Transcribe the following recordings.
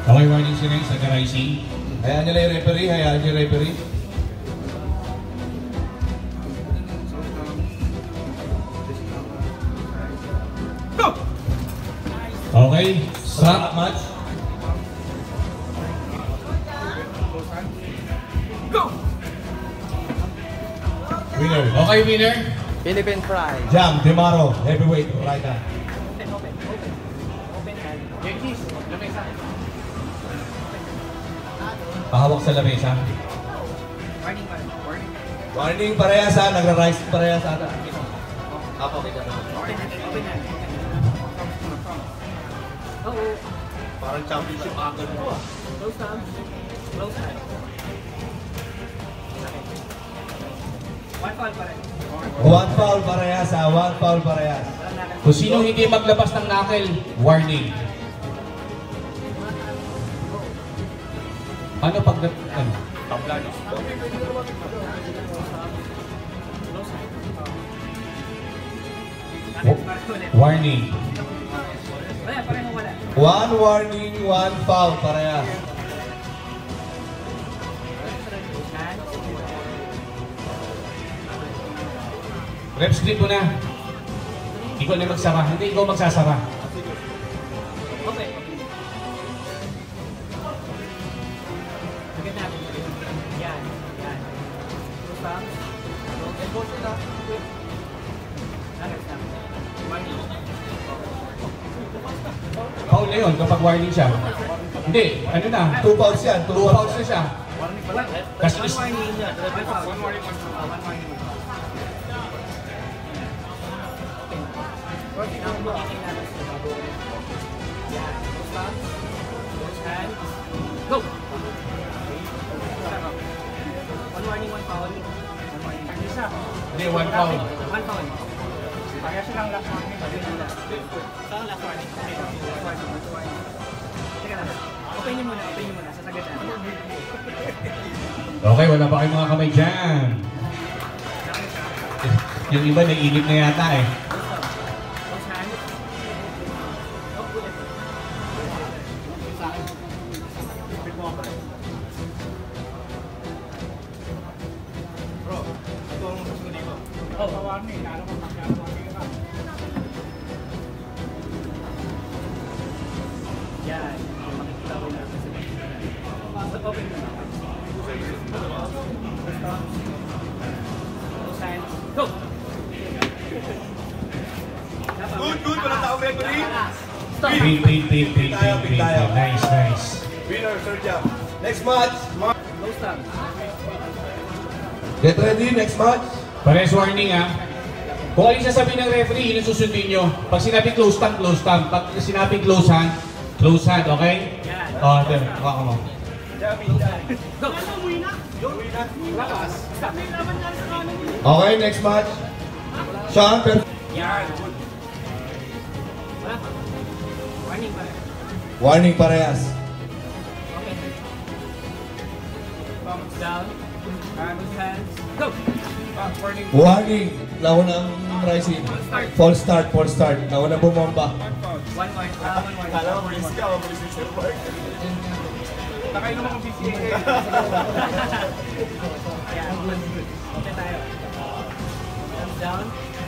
Okay, warning si Rex, nag-rising. Hayaan nyo lang yung referee, hayaan nyo yung referee. Go! Okay, stop match. Go! Winner. Okay, winner. Philippine Pride. Jam, Demaro, heavyweight, right hand. Yankees, lamesa. Pahawak sa lamesa. Warning parehas ha, nagra-rise parehas ata. Apo, kita na. Parang championship agad mo ah. Close time. Close time. One foul parehas ha, one foul parehas. Kung sino hindi maglabas ng knuckle, warning. Ano pag ano? Tablado. Warning. One warning, one foul parehas. Rep split mo na. Ikaw na magsara. Hindi ikaw magsasara. Okay. Yan. Yan. Close time. Foul na yun kapag warning siya. Hindi, ano na? Two fouls yan, two Two fouls. fouls na siya. Kasi is... Go! One warning, one foul. Hindi, one foul. One foul. Kaya silang last warning. Saan last warning? Teka lang. Open nyo muna, sasagat na. Okay, wala pa kayong mga kamay dyan. Yung iba naiinip na yata eh. Yan. Makikita ko na. Open mo na. Go! Good, walang tao referee. Pin. Nice. Winner, Sir Jam. Next match. Close time. Get ready, next match. Pares warning ha. Kung alin sasabihin ng referee, yun ang susundin nyo. Pag sinabi close time. Pag sinabi close hand, okay? Yan. O, ito. Baka mo. Go! Okay, next match. Sean, Yan. Wala pa. Warning pa. warning parehas. Okay. Thumbs down. Hands. Go! Warning. Warning, naunang rising. False start. Naunang bumomba. One point. One point. Kala mo, police ka, police si Sir Mark. Takay naman kung PCA. Yan. Okay tayo. Thumbs down.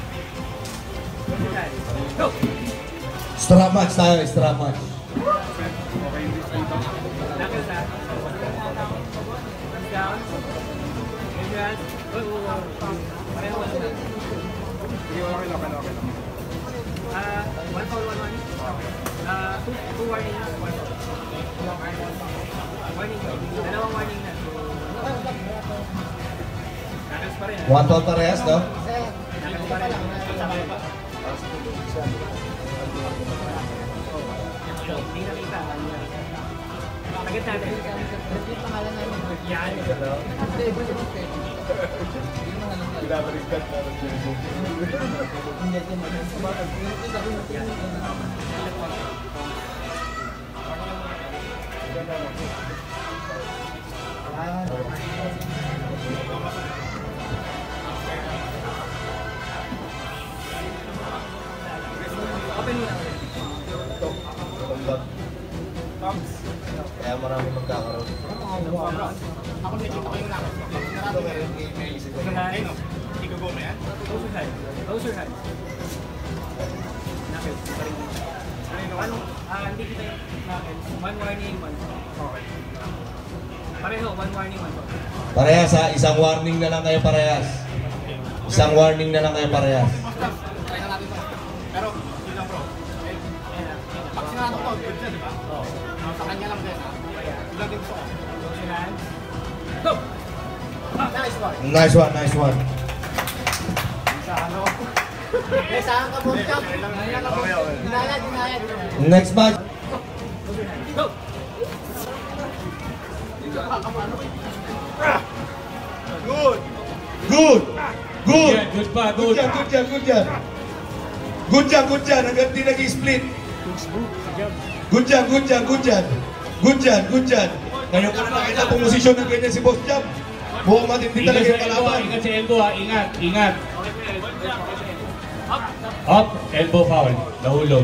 Go! Strap match tayo, strap match. Knuckles ha. Thumbs down. Raise your hands. Pareho wala na. One foul, one warning. Two warning. One foul. Warning. Dalawang warning na. Knuckles pa rin ha. One foul parehas, no? Knuckles pa rin. Hindi nakita. Tagat natin. Yung pangalan namin. Yan. Pinabalikat na. Open mo na. Kaya marami magkakaroon. Ako nakikita ko yung lakad. Ito meron may isip ko. Ayun o. Ikago mo yan? Close your hand. Close your hand. Nakit. Hindi kita yung nakit. One warning, one stop. Okay. Pareho, one warning, one stop. Parehas ha, isang warning na lang kayo parehas. Isang warning na lang kayo parehas. Try na natin ito. Pero, yun lang bro. Pag sinanto ko, good dyan, di ba? Oo. Sa kanya lang din, ha? Yun lang din gusto ko. Close your hand. Go! Nice one. Nice one, nice one. Sa ano? Saan ka po siya? Dinayad. Next match. Go! Good! Good! Good! Yan, good pa, Good good. yan, good yan, good yan. Good yan, good yan. Hanggang di nag-split. Good yan, good yan, good yan. Good yan, good yan. Ngayon ko na nakita kung posisyon ng ganyan si Boss Jam. Buong matindi Ingat talaga sa yung elbow, kalaban. ingat sa elbow ha, ingat, ingat. Up, elbow foul, nahulog.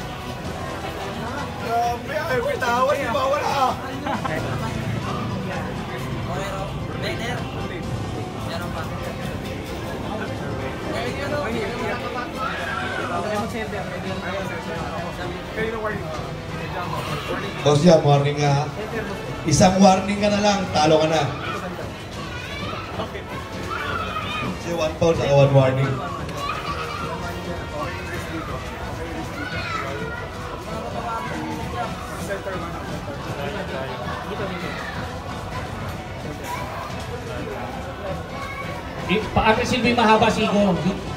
Boss Jam, warning nga ha. Isang warning ka na lang, talo ka na. Kasi one foul, saka one warning. Pa-aggressive yung mahaba si Igo.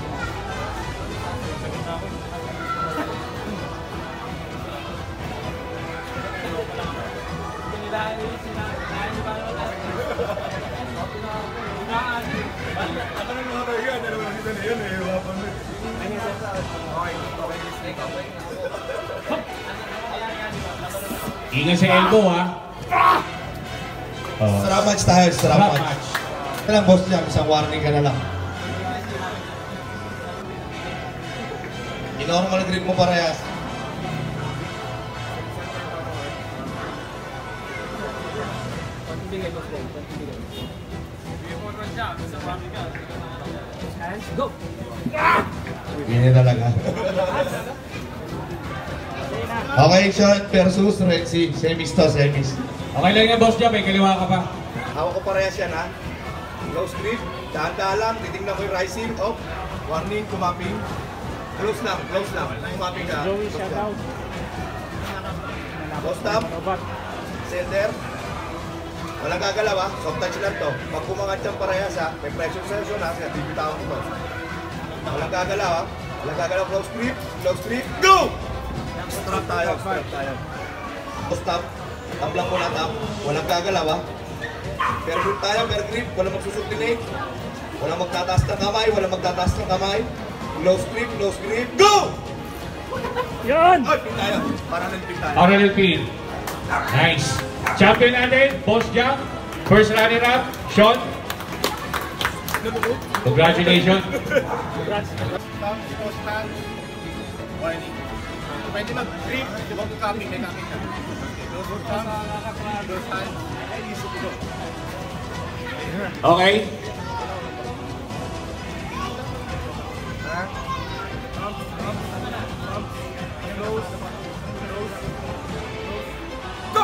Ingat sa elbow ha. Oh. Sarap match tayo, sarap Sarap match. match. Ito lang, Boss Jam, isang warning ka na lang. Inormal grip mo parehas. Hands, go! Ganyan talaga. Okay, shot versus Red Sea. Semis to, semis. Okay lang yan, Boss Jam, may kaliwa ka pa. Hawak ko parehas yan ha. Close grip, dahan-dahan lang, titignan ko yung rising, off, warning, kumaping. Close lang, kumaping ka. Joey, shout out. Go stop, center. Walang gagalaw ha, soft touch lang to. Pag kumangat siyang parehas ha, may pressure session ha, kaya bibitawan ko to. Walang gagalaw ha, close grip, go! Strap tayo. Go stop, tap lang muna tap, walang gagalaw ha. Per grip tayo, per grip, walang magsusublinate. Walang magtataas ng kamay, Close grip, go! Yan! Oy, pin tayo, parallel pin tayo. Parallel pin. Nice. Champion natin, Boss Jam. First runner-up, Sean. Congratulations. Warning. Pwede mag-grip, di ba copy, may copy ka. Close hand, ay isip ko. Okay. Go!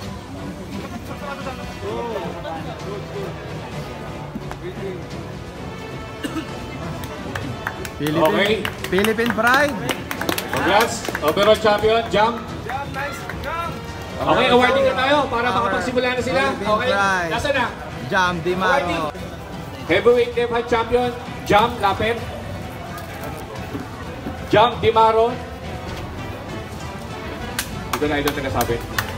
Okay. Philippine Pride. Congrats. Overall champion, Jam. Okay, awarding na tayo para makapagsimula na sila. Okay. Pride. Nasaan na? Jam Dimaro. Heavyweight left hand champion, Jam Lapet. Jam Dimaro. Ito na ito sinasabi.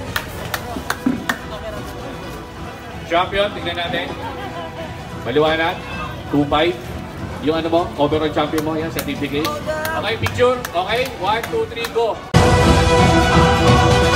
Champion, tignan natin. Maliwanag. 2-5. Yung ano mo, overall champion mo, yan, certificate. Okay, picture. Okay, 1, 2, 3, go.